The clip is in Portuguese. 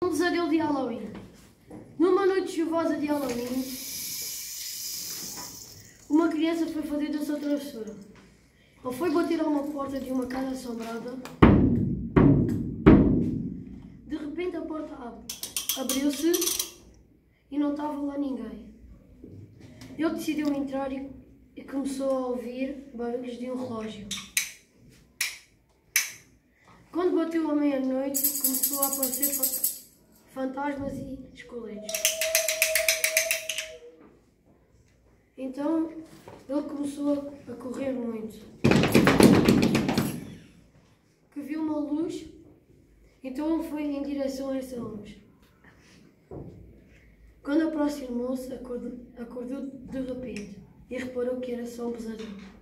Um pesadelo de Halloween. Numa noite chuvosa de Halloween, uma criança foi fazer a sua travessura. Ele foi bater a uma porta de uma casa assombrada. De repente a porta abriu-se e não estava lá ninguém. Ele decidiu entrar e começou a ouvir barulhos de um relógio. Quando bateu a meia-noite, começou a aparecer fantasmas e esqueletos. Então ele começou a correr muito. Que viu uma luz, então ele foi em direção a essa luz. Quando aproximou-se, acordou de repente e reparou que era só um pesadelo.